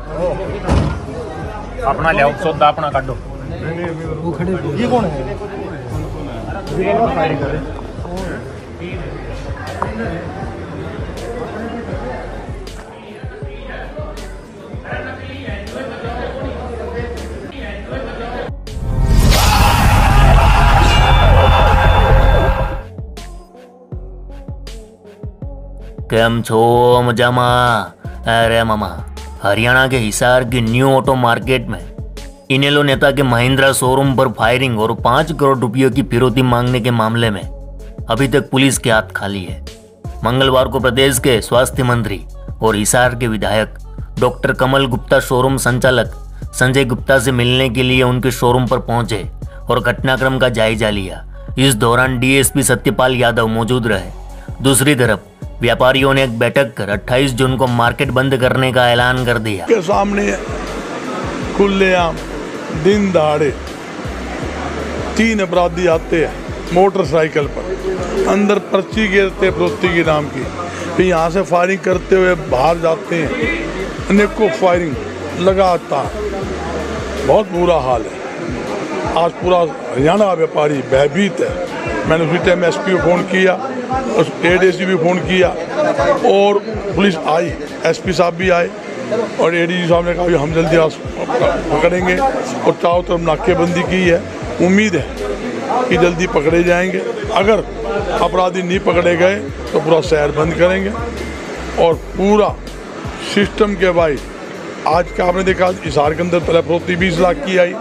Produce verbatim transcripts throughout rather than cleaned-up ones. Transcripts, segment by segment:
अपना लियाओ सौदा अपना काटो। वो खड़े ये कौन है? केम छो मजामा? अरे मामा, हरियाणा के हिसार की न्यू ऑटो मार्केट में इनेलो नेता के महिंद्रा शोरूम पर फायरिंग और पांच करोड़ रुपयों की फिरौती मांगने के मामले में अभी तक पुलिस के हाथ खाली है। मंगलवार को प्रदेश के स्वास्थ्य मंत्री और हिसार के विधायक डॉक्टर कमल गुप्ता शोरूम संचालक संजय गुप्ता से मिलने के लिए उनके शोरूम पर पहुंचे और घटनाक्रम का जायजा लिया। इस दौरान डीएसपी सत्यपाल यादव मौजूद रहे। दूसरी तरफ व्यापारियों ने एक बैठक कर अट्ठाईस जून को मार्केट बंद करने का ऐलान कर दिया। के सामने खुलेआम दिन दहाड़े तीन अपराधी आते हैं मोटरसाइकिल पर, अंदर पर्ची गिरते फिरौती के नाम की, फिर यहाँ से फायरिंग करते हुए बाहर जाते हैं। अनेकों फायरिंग लगातार, बहुत बुरा हाल है। आज पूरा हरियाणा व्यापारी भयभीत है। मैंने उसी टाइम एस पी को फ़ोन किया, एडीसी भी फ़ोन किया और पुलिस आई, एसपी साहब भी आए और एडीसी साहब ने कहा हम जल्दी पकड़ेंगे और चारों तरफ नाकेबंदी की है। उम्मीद है कि जल्दी पकड़े जाएंगे। अगर अपराधी नहीं पकड़े गए तो पूरा शहर बंद करेंगे और पूरा सिस्टम के भाई आज का आपने देखा हिसार के अंदर पहले फिरौती बीस लाख की आई,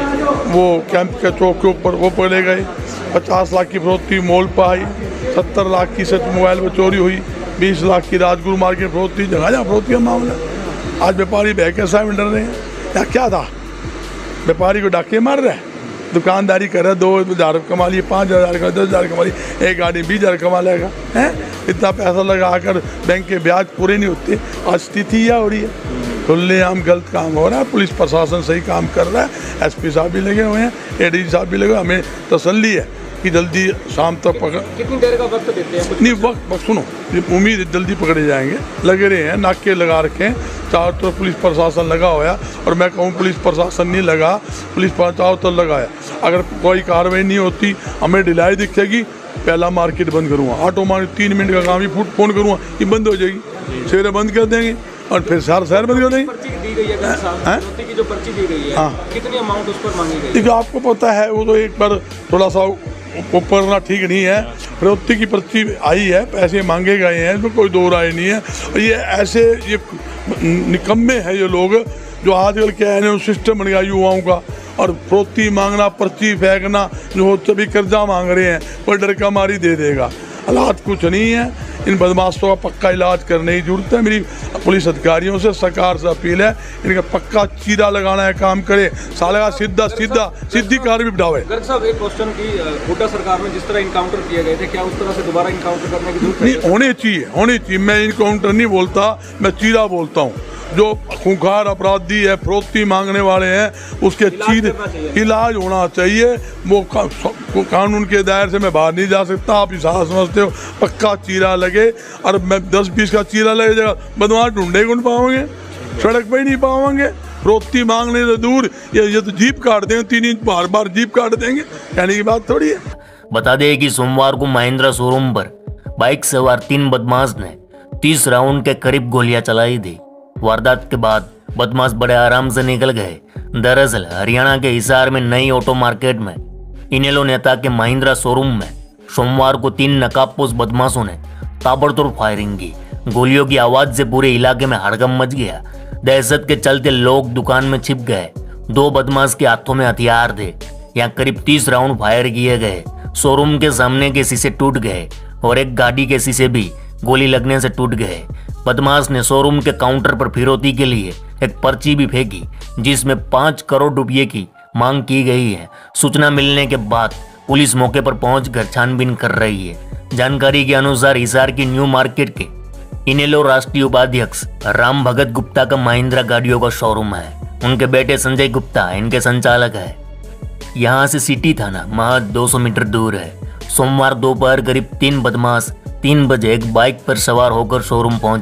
वो कैंप के चौक के ऊपर वो पकड़े गए। पचास लाख की फिरौती मॉल पर आई, सत्तर लाख की सेट मोबाइल में चोरी हुई, बीस लाख की राजगुरु मार्केट फिरौती, जगह जगह फिरौती का मामला। आज व्यापारी बह के साहब डर रहे हैं। या क्या था, व्यापारी को डाके मार रहे हैं, दुकानदारी कर रहे हैं, दो हज़ार कमा लिए, पाँच हज़ार का दस हज़ार कमा लिए, एक गाड़ी बीस हज़ार कमा लेगा है। इतना पैसा लगा कर बैंक के ब्याज पूरे नहीं होते। आज स्थिति यह हो रही है, खुलेआम गलत काम हो रहा है। पुलिस प्रशासन सही काम कर रहा है, एसपी साहब भी लगे हुए हैं, एडीजी साहब भी लगे हुए हैं। हमें तसल्ली है कि जल्दी शाम तक पकड़। कितनी देर का वक्त देते हैं? नहीं वक्त वक्त सुनो, उम्मीद है जल्दी पकड़े जाएंगे। लगे रहे हैं, नाके लगा रखे हैं, चारों तरफ पुलिस प्रशासन लगा हुआ है। और मैं कहूँ पुलिस प्रशासन नहीं लगा, पुलिस चारों तरफ लगाया। अगर कोई कार्रवाई नहीं होती, हमें ढिलाई दिखेगी, पहला मार्केट बंद करूँगा। ऑटो मार्केट तीन मिनट का काम ही फुट फोन करूँगा, ये बंद हो जाएगी। सवेरे बंद कर देंगे और फिर शहर शहर बंद कर देंगे। पर्ची दी गई है फिरौती की, जो पर्ची दी गई है, हाँ, कितनी अमाउंट उस पर मांगी गई? देखिए आपको पता है, वो तो एक बार थोड़ा सा ऊपर ना ठीक नहीं है। फिरौती की पर्ची आई है, पैसे मांगे गए हैं, इसमें कोई दो राय नहीं है। और ये ऐसे ये निकम्मे हैं ये लोग जो आजकल क्या है सिस्टम बन गया युवाओं का, और फिरौती मांगना, पर्ची फेंकना, जो सभी कर्जा मांग रहे हैं, कोई डर का मारी दे देगा। हालात कुछ नहीं है, इन बदमाशों का पक्का इलाज करने की जरूरत है। मेरी पुलिस अधिकारियों से सरकार से अपील है, इनका पक्का चीरा लगाना है, काम करे, साले का सीधा सीधा सीधी कार भी बिठावे। गर्ग साहब, एक क्वेश्चन की, हुड्डा सरकार में जिस तरह इनकाउंटर किए गए थे, क्या उस तरह से दोबारा इनकाउंटर करने की जरूरत नहीं? होने चाहिए, होने चाहिए। मैं इनकाउंटर नहीं बोलता, मैं चीरा बोलता हूँ। जो खूंखार अपराधी है, फिरौती मांगने वाले हैं, उसके चीर इलाज होना चाहिए। वो का, कानून के दायरे से मैं बाहर नहीं जा सकता, आप इशारा समझते हो। पक्का चीरा लगे, और मैं दस बीस का चीरा लगे जगह बदमाश ढूंढे कौन पाओगे, सड़क पर ही नहीं पाओगे। फिरौती मांगने से दूर ये ये तो जीप काट देंगे, तीन इंच बार बार जीप काट देंगे, कहने की बात थोड़ी है। बता दें कि सोमवार को महिंद्रा शोरूम पर बाइक सवार तीन बदमाश ने तीस राउंड के करीब गोलियां चलाई थी। वारदात के बाद बदमाश बड़े आराम से निकल गए। दरअसल हरियाणा के हिसार में नई ऑटो मार्केट में इनेलो नेता के महिंद्रा शोरूम में सोमवार को तीन नकाबपोश बदमाशों ने ताबड़तोड़ फायरिंग की। गोलियों की आवाज से पूरे इलाके में हड़कंप मच गया। दहशत के चलते लोग दुकान में छिप गए। दो बदमाश के हाथों में हथियार थे। यहाँ करीब तीस राउंड फायर किए गए। शोरूम के सामने के शीशे टूट गए और एक गाड़ी के शीशे भी गोली लगने से टूट गए। बदमाश ने शोरूम के काउंटर पर फिरौती के लिए एक पर्ची भी फेंकी, जिसमें पांच करोड़ रुपए की मांग की गई है। सूचना मिलने के बाद पुलिस मौके पर पहुंचकर छानबीन कर रही है। जानकारी के अनुसार हिसार की न्यू मार्केट के इनेलो राष्ट्रीय उपाध्यक्ष राम भगत गुप्ता का महिंद्रा गाड़ियों का शोरूम है। उनके बेटे संजय गुप्ता इनके संचालक है। यहाँ से सिटी थाना महज दो सौ मीटर दूर है। सोमवार दोपहर करीब तीन बदमाश तीन बजे एक बाइक पर सवार होकर शोरूम पहुंचे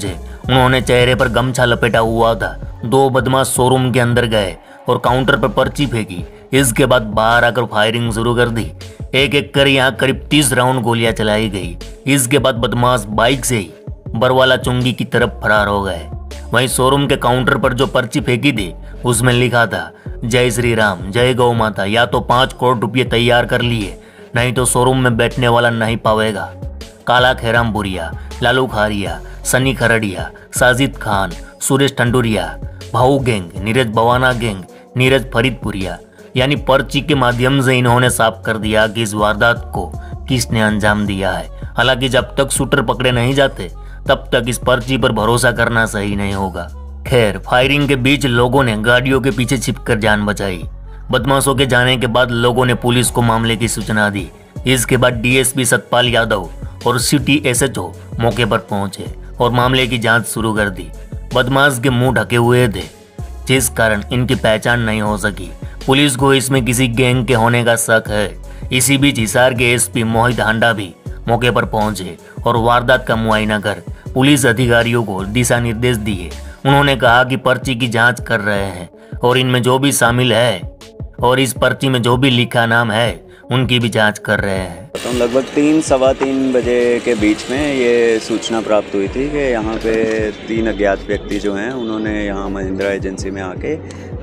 उन्होंने चेहरे पर गमछा लपेटा हुआ था। दो बदमाश शोरूम के अंदर गए और काउंटर पर पर्ची फेंकी। इसके बाद बाहर आकर फायरिंग शुरू कर दी। एक एक कर यहाँ करीब तीस राउंड गोलियां चलाई गई। इसके बाद बदमाश बाइक से ही बरवाला चुंगी की तरफ फरार हो गए। वहीं शोरूम के काउंटर पर जो पर्ची फेंकी थी उसमें लिखा था जय श्री राम, जय गौ माता, या तो पाँच करोड़ रुपये तैयार कर लिए, नहीं तो शोरूम में बैठने वाला नहीं पावेगा। काला खेराम बुरिया, लालू खारिया, सनी खरड़िया, साजिद खान, सुरेश टंडुरिया, भाऊ गैंग, नीरज बवाना गैंग, नीरज फरीदपुरिया, यानी पर्ची के माध्यम से इन्होंने साफ कर दिया कि इस वारदात को किसने अंजाम दिया है। हालांकि जब तक शूटर पकड़े नहीं जाते तब तक इस पर्ची पर भरोसा करना सही नहीं होगा। खैर, फायरिंग के बीच लोगों ने गाड़ियों के पीछे छिपकर जान बचाई। बदमाशों के जाने के बाद लोगों ने पुलिस को मामले की सूचना दी। इसके बाद डीएसपी सतपाल यादव और सिटी एसएचओ मौके पर पहुंचे और मामले की जांच शुरू कर दी। बदमाश के मुंह ढके हुए थे, जिस कारण इनकी पहचान नहीं हो सकी। पुलिस को इसमें किसी गैंग के होने का शक है। इसी बीच हिसार के एसपी मोहित हांडा भी मौके पर पहुंचे और वारदात का मुआयना कर पुलिस अधिकारियों को दिशा निर्देश दिए। उन्होंने कहा कि पर्ची की जांच कर रहे हैं और इनमें जो भी शामिल है और इस पर्ची में जो भी लिखा नाम है उनकी भी जांच कर रहे हैं। तो लगभग तीन सवा तीन बजे के बीच में ये सूचना प्राप्त हुई थी कि यहाँ पे तीन अज्ञात व्यक्ति जो हैं उन्होंने यहाँ महिंद्रा एजेंसी में आके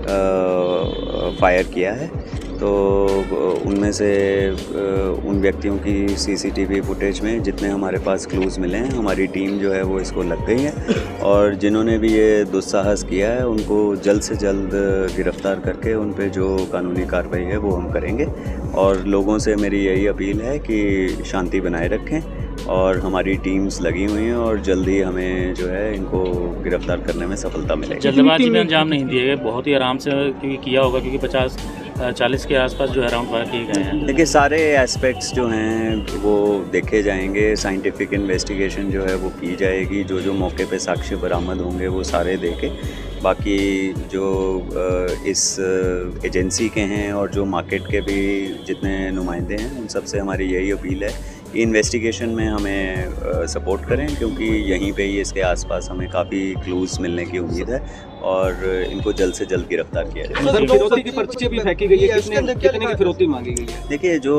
फायर किया है। तो उनमें से उन व्यक्तियों की सीसीटीवी फुटेज में जितने हमारे पास क्लूज़ मिले हैं, हमारी टीम जो है वो इसको लग गई है और जिन्होंने भी ये दुस्साहस किया है उनको जल्द से जल्द गिरफ्तार करके उन पे जो कानूनी कार्रवाई है वो हम करेंगे। और लोगों से मेरी यही अपील है कि शांति बनाए रखें और हमारी टीम्स लगी हुई हैं और जल्दी हमें जो है इनको गिरफ्तार करने में सफलता मिलेगी। जल्दबाजी में अंजाम नहीं दिए गए, बहुत ही आराम से क्योंकि किया होगा, क्योंकि पचास चालीस के आसपास जो है राउंड फायर किए गए हैं। देखिए, सारे एस्पेक्ट्स जो हैं वो देखे जाएंगे, साइंटिफिक इन्वेस्टिगेशन जो है वो की जाएगी, जो जो मौके पे साक्ष्य बरामद होंगे वो सारे देखे। बाकी जो इस एजेंसी के हैं और जो मार्केट के भी जितने नुमाइंदे हैं उन सबसे हमारी यही अपील है कि इन्वेस्टिगेशन में हमें सपोर्ट करें, क्योंकि यहीं पे ही इसके आसपास हमें काफ़ी क्लूज़ मिलने की उम्मीद है और इनको जल्द से जल्द गिरफ्तार किया जाए। सर, फिरौती की पर्ची भी फेंकी गई है, कितने कितने की फिरौती मांगी गई है? देखिए, जो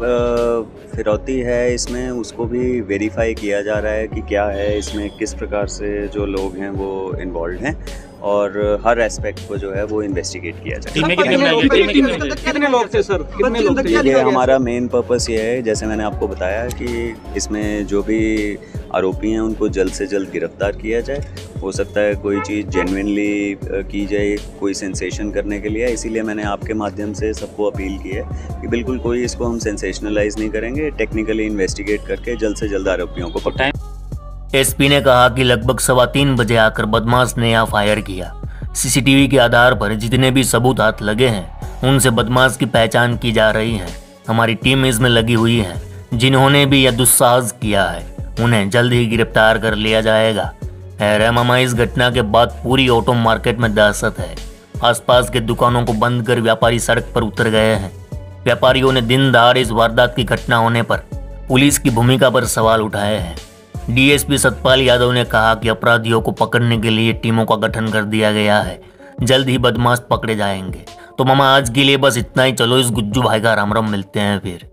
फिरौती है इसमें उसको भी वेरीफाई किया जा रहा है कि क्या है इसमें, किस प्रकार से जो लोग हैं वो इन्वॉल्व हैं और हर एस्पेक्ट को जो है वो इन्वेस्टिगेट किया जाए। कितने लोग थे सर? कितने लोग थे? ये हमारा मेन पर्पस ये है, जैसे मैंने आपको बताया, कि इसमें जो भी आरोपी हैं उनको जल्द से जल्द गिरफ्तार किया जाए। हो सकता है कोई चीज़ जेन्युइनली की जाए कोई सेंसेशन करने के लिए, इसीलिए मैंने आपके माध्यम से सबको अपील की है कि बिल्कुल कोई इसको हम सेंसेशनलाइज नहीं करेंगे, टेक्निकली इन्वेस्टिगेट करके जल्द से जल्द आरोपियों को पकड़ें। एसपी ने कहा कि लगभग सवा तीन बजे आकर बदमाश ने यहाँ फायर किया। सीसीटीवी के आधार पर जितने भी सबूत हाथ लगे हैं उनसे बदमाश की पहचान की जा रही है। हमारी टीम इसमें लगी हुई है। जिन्होंने भी यह दुस्साहस किया है उन्हें जल्द ही गिरफ्तार कर लिया जाएगा। है मामा, इस घटना के बाद पूरी ऑटो मार्केट में दहशत है। आसपास के दुकानों को बंद कर व्यापारी सड़क पर उतर गए हैं। व्यापारियों ने दिन दहाड़े इस वारदात की घटना होने पर पुलिस की भूमिका पर सवाल उठाए हैं। डीएसपी सतपाल यादव ने कहा कि अपराधियों को पकड़ने के लिए टीमों का गठन कर दिया गया है। जल्द ही बदमाश पकड़े जाएंगे। तो मामा, आज के लिए बस इतना ही। चलो इस गुज्जू भाई का राम राम, मिलते हैं फिर।